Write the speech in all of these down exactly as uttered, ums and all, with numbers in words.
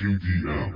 K D M.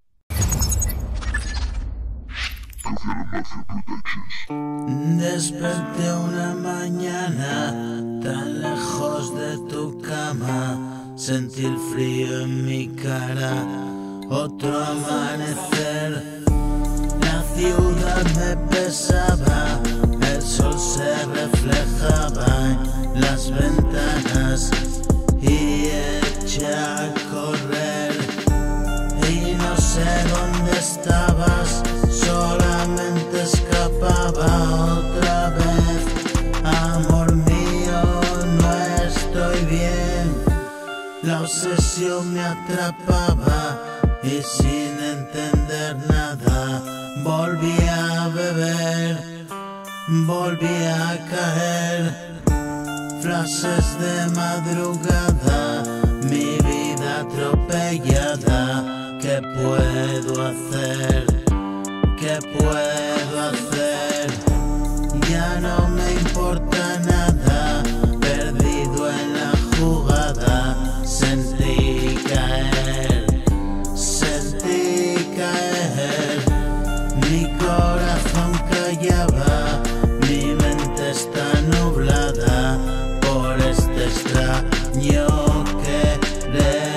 Desperté una mañana tan lejos de tu cama, sentí el frío en mi cara, otro amanecer. La ciudad me pesaba, el sol se reflejaba en las ventanas y eché a correr. Y no sé dónde estabas, solamente escapaba otra vez. Amor mío, no estoy bien. La obsesión me atrapaba y sin entender nada volví a beber, volví a caer. Frases de madrugada, mi vida atropellada. ¿Qué puedo hacer? ¿Qué puedo hacer? Ya no me importa nada, perdido en la jugada. Sentí caer, sentí caer. Mi corazón callaba, mi mente está nublada por este extraño querer.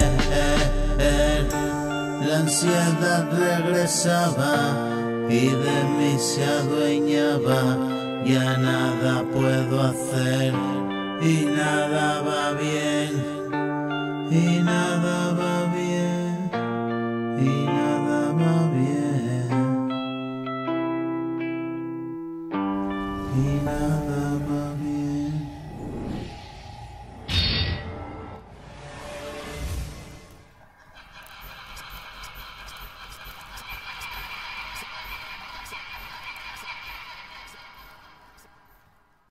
La ansiedad regresaba y de mí se adueñaba. Ya nada puedo hacer y nada va bien, y nada va